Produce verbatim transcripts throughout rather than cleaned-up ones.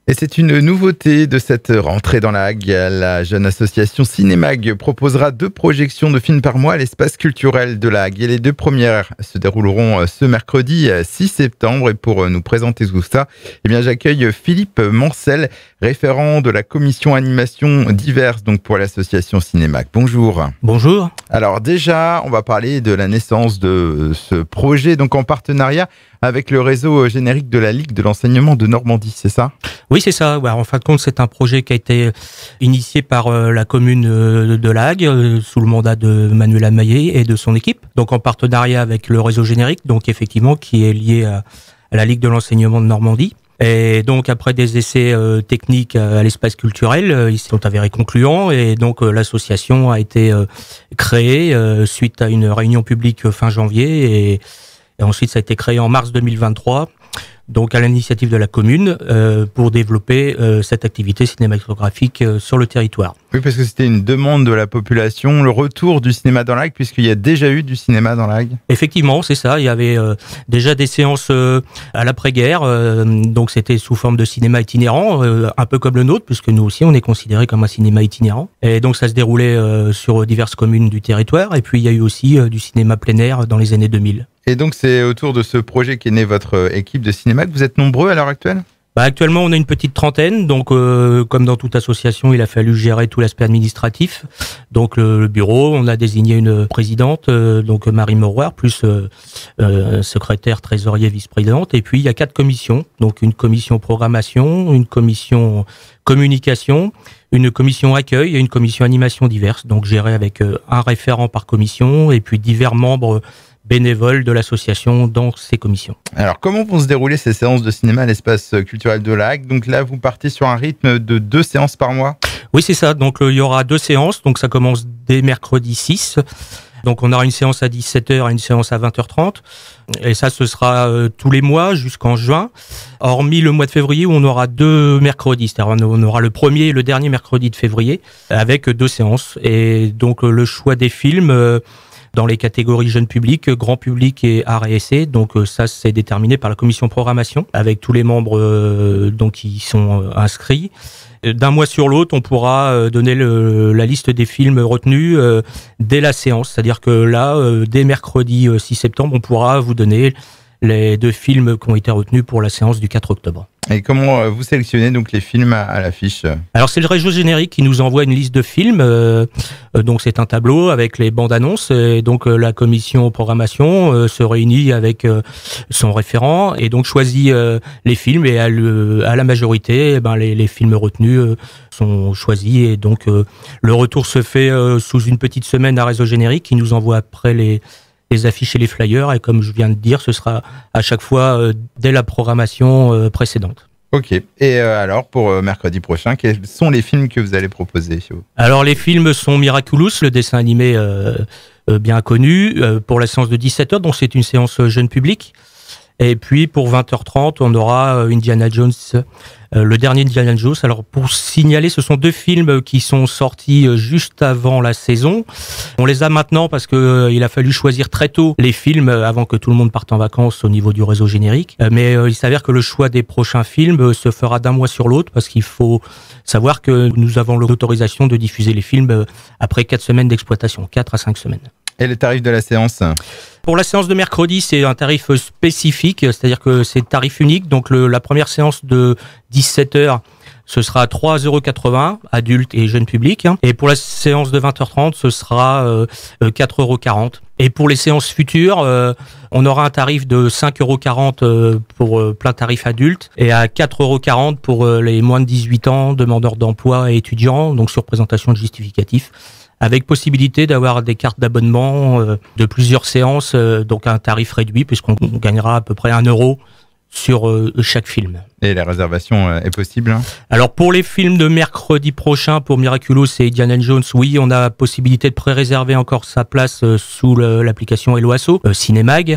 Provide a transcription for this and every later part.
Et c'est une nouveauté de cette rentrée dans la Hague. La jeune association Cinémag proposera deux projections de films par mois à l'espace culturel de la Hague. Et les deux premières se dérouleront ce mercredi six septembre. Et pour nous présenter tout ça, eh bien, j'accueille Philippe Mancel, référent de la commission animation diverse donc pour l'association Cinémag. Bonjour. Bonjour. Alors déjà, on va parler de la naissance de ce projet donc en partenariat avec le réseau générique de la Ligue de l'enseignement de Normandie, c'est ça ? Oui, c'est ça. En fin de compte, c'est un projet qui a été initié par la commune de la Hague, sous le mandat de Manuela Maillet et de son équipe. Donc en partenariat avec le réseau générique, donc effectivement, qui est lié à la Ligue de l'enseignement de Normandie. Et donc après des essais euh, techniques à l'espace culturel, euh, ils sont avérés concluants et donc euh, l'association a été euh, créée euh, suite à une réunion publique fin janvier et, et ensuite ça a été créé en mars deux mille vingt-trois. Donc à l'initiative de la commune euh, pour développer euh, cette activité cinématographique euh, sur le territoire. Oui, parce que c'était une demande de la population, le retour du cinéma dans la Hague, puisqu'il y a déjà eu du cinéma dans la Hague. Effectivement, c'est ça. Il y avait euh, déjà des séances euh, à l'après-guerre, euh, donc c'était sous forme de cinéma itinérant, euh, un peu comme le nôtre, puisque nous aussi on est considéré comme un cinéma itinérant. Et donc ça se déroulait euh, sur diverses communes du territoire. Et puis il y a eu aussi euh, du cinéma plein air dans les années deux mille. Et donc c'est autour de ce projet qu'est née votre équipe de cinéma. Vous êtes nombreux à l'heure actuelle ? Bah actuellement, on a une petite trentaine, donc euh, comme dans toute association, il a fallu gérer tout l'aspect administratif. Donc le, le bureau, on a désigné une présidente, euh, donc Marie Mauroir, plus euh, euh, secrétaire, trésorier, vice-présidente. Et puis il y a quatre commissions, donc une commission programmation, une commission communication, une commission accueil et une commission animation diverse. Donc gérée avec euh, un référent par commission et puis divers membres bénévoles de l'association dans ces commissions. Alors, comment vont se dérouler ces séances de cinéma à l'espace culturel de la Hague ? Donc là, vous partez sur un rythme de deux séances par mois ? Oui, c'est ça. Donc, euh, il y aura deux séances. Donc, ça commence dès mercredi six. Donc, on aura une séance à dix-sept heures et une séance à vingt heures trente. Et ça, ce sera euh, tous les mois jusqu'en juin. Hormis le mois de février où on aura deux mercredis. C'est-à-dire, on aura le premier et le dernier mercredi de février avec deux séances. Et donc, euh, le choix des films... Euh, dans les catégories jeune public, grand public et art et essai. Donc ça, c'est déterminé par la commission programmation, avec tous les membres euh, donc qui sont euh, inscrits. D'un mois sur l'autre, on pourra euh, donner le, la liste des films retenus euh, dès la séance. C'est-à-dire que là, euh, dès mercredi euh, six septembre, on pourra vous donner les deux films qui ont été retenus pour la séance du quatre octobre. Et comment vous sélectionnez donc les films à, à l'affiche ? Alors c'est le réseau générique qui nous envoie une liste de films. Euh, euh, donc c'est un tableau avec les bandes annonces. Et donc euh, la commission programmation euh, se réunit avec euh, son référent et donc choisit euh, les films. Et à, le, à la majorité, eh ben, les, les films retenus euh, sont choisis. Et donc euh, le retour se fait euh, sous une petite semaine à réseau générique qui nous envoie après les les affiches et les flyers, et comme je viens de dire, ce sera à chaque fois euh, dès la programmation euh, précédente. Ok, et euh, alors pour euh, mercredi prochain, quels sont les films que vous allez proposer ? Alors les films sont Miraculous, le dessin animé euh, euh, bien connu, euh, pour la séance de dix-sept heures, donc c'est une séance jeune public. Et puis pour vingt heures trente, on aura Indiana Jones, euh, le dernier Indiana Jones. Alors pour signaler, ce sont deux films qui sont sortis juste avant la saison. On les a maintenant parce que euh, il a fallu choisir très tôt les films avant que tout le monde parte en vacances au niveau du réseau générique. Euh, mais euh, il s'avère que le choix des prochains films euh, se fera d'un mois sur l'autre parce qu'il faut savoir que nous avons l'autorisation de diffuser les films euh, après quatre semaines d'exploitation, quatre à cinq semaines. Et le tarif de la séance ? Pour la séance de mercredi, c'est un tarif spécifique, c'est-à-dire que c'est tarif unique. Donc le, la première séance de dix-sept heures, ce sera trois euros quatre-vingts, adultes et jeunes publics. Et pour la séance de vingt heures trente, ce sera euh, quatre euros quarante. Et pour les séances futures, euh, on aura un tarif de cinq euros quarante euh, pour euh, plein tarif adulte et à quatre euros quarante pour euh, les moins de dix-huit ans, demandeurs d'emploi et étudiants, donc sur présentation de justificatif, avec possibilité d'avoir des cartes d'abonnement euh, de plusieurs séances, euh, donc un tarif réduit puisqu'on gagnera à peu près un euro sur euh, chaque film. Et la réservation euh, est possible ? Alors pour les films de mercredi prochain, pour Miraculous et Indiana Jones, oui, on a possibilité de pré-réserver encore sa place euh, sous le, l'application Helloasso, euh, Cinémag.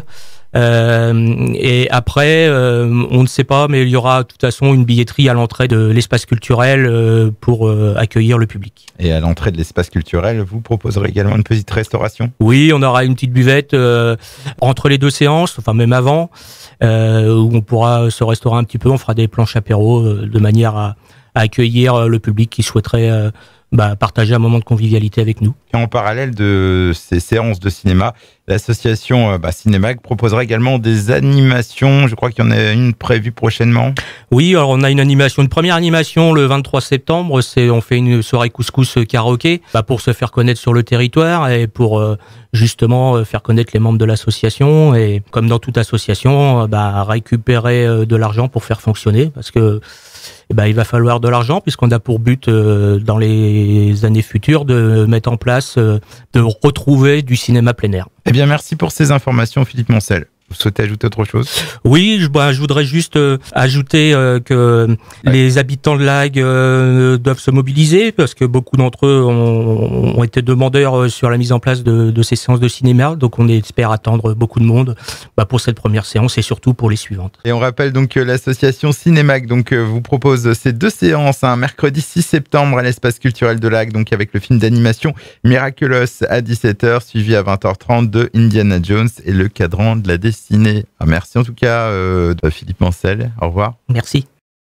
Euh, et après, euh, on ne sait pas, mais il y aura de toute façon une billetterie à l'entrée de l'espace culturel euh, pour euh, accueillir le public. Et à l'entrée de l'espace culturel, vous proposerez également une petite restauration? Oui, on aura une petite buvette euh, entre les deux séances, enfin même avant, euh, où on pourra se restaurer un petit peu. On fera des planches apéro euh, de manière à, à accueillir le public qui souhaiterait euh, bah, partager un moment de convivialité avec nous. Et en parallèle de ces séances de cinéma, l'association bah, Cinémag proposera également des animations. Je crois qu'il y en a une prévue prochainement. Oui, alors on a une animation, une première animation le vingt-trois septembre. C'est on fait une soirée couscous karaoké bah, pour se faire connaître sur le territoire et pour euh, justement faire connaître les membres de l'association et comme dans toute association, bah, récupérer euh, de l'argent pour faire fonctionner parce que eh ben, il va falloir de l'argent puisqu'on a pour but euh, dans les années futures de mettre en place, euh, de retrouver du cinéma plein air. Eh bien, merci pour ces informations, Philippe Moncel. Vous souhaitez ajouter autre chose? Oui, je, bah, je voudrais juste euh, ajouter euh, que ouais. les habitants de La Hague euh, doivent se mobiliser parce que beaucoup d'entre eux ont, ont été demandeurs sur la mise en place de, de ces séances de cinéma. Donc, on espère attendre beaucoup de monde bah, pour cette première séance et surtout pour les suivantes. Et on rappelle donc que l'association Cinémag donc euh, vous propose ces deux séances, un hein, mercredi six septembre à l'espace culturel de La Hague, donc avec le film d'animation Miraculous à dix-sept heures, suivi à vingt heures trente de Indiana Jones et le cadran de la destinée. Ah, merci en tout cas, euh, de Philippe Moncel. Au revoir. Merci.